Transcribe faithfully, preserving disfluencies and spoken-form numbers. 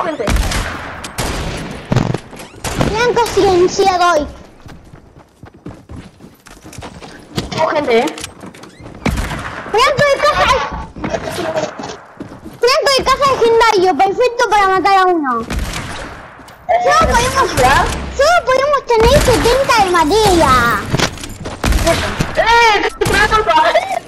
gente. Blanco silenciado hoy. Tengo gente, eh. Blanco de caja. Blanco de caja de Gendayo, perfecto para matar a uno. Solo podemos, solo podemos tener setenta de materia. ¡Eh! ¡Te